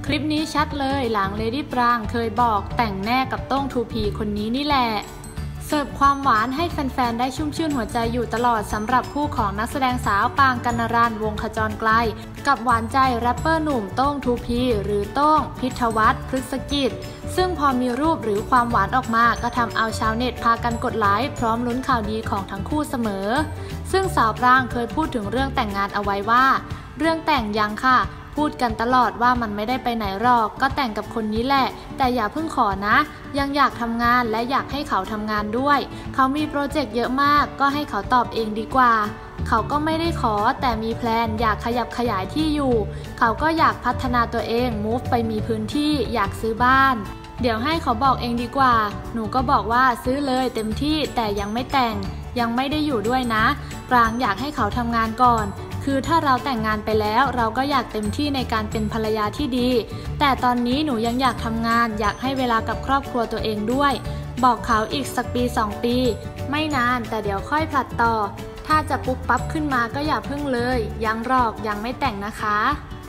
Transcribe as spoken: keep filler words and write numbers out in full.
คลิปนี้ชัดเลยหลังเลดี้ปรางเคยบอกแต่งแน่กับโต้ง ทู พี คนนี้นี่แหละเสิร์ฟความหวานให้แฟนๆได้ชุ่มชื่นหัวใจอยู่ตลอดสำหรับคู่ของนักแสดงสาวปางกนรันวงขจรไกลกับหวานใจแรปเปอร์หนุ่มโต้ง ทู พี หรือโต้งพิทวัฒน์พฤกษกิจซึ่งพอมีรูปหรือความหวานออกมาก็ทำเอาชาวเน็ตพากันกดไลค์พร้อมลุ้นข่าวดีของทั้งคู่เสมอซึ่งสาวปรางเคยพูดถึงเรื่องแต่งงานเอาไว้ว่าเรื่องแต่งยังค่ะพูดกันตลอดว่ามันไม่ได้ไปไหนหรอกก็แต่งกับคนนี้แหละแต่อย่าเพิ่งขอนะยังอยากทำงานและอยากให้เขาทำงานด้วยเขามีโปรเจกต์เยอะมากก็ให้เขาตอบเองดีกว่าเขาก็ไม่ได้ขอแต่มีแพลนอยากขยับขยายที่อยู่เขาก็อยากพัฒนาตัวเอง move ไปมีพื้นที่อยากซื้อบ้านเดี๋ยวให้เขาบอกเองดีกว่าหนูก็บอกว่าซื้อเลยเต็มที่แต่ยังไม่แต่งยังไม่ได้อยู่ด้วยนะปรางอยากให้เขาทำงานก่อนคือถ้าเราแต่งงานไปแล้วเราก็อยากเต็มที่ในการเป็นภรรยาที่ดีแต่ตอนนี้หนูยังอยากทำงานอยากให้เวลากับครอบครัวตัวเองด้วยบอกเขาอีกสักปีสองปีไม่นานแต่เดี๋ยวค่อยผลัดต่อถ้าจะปุ๊บปั๊บขึ้นมาก็อย่าพึ่งเลยยังหรอกยังไม่แต่งนะคะ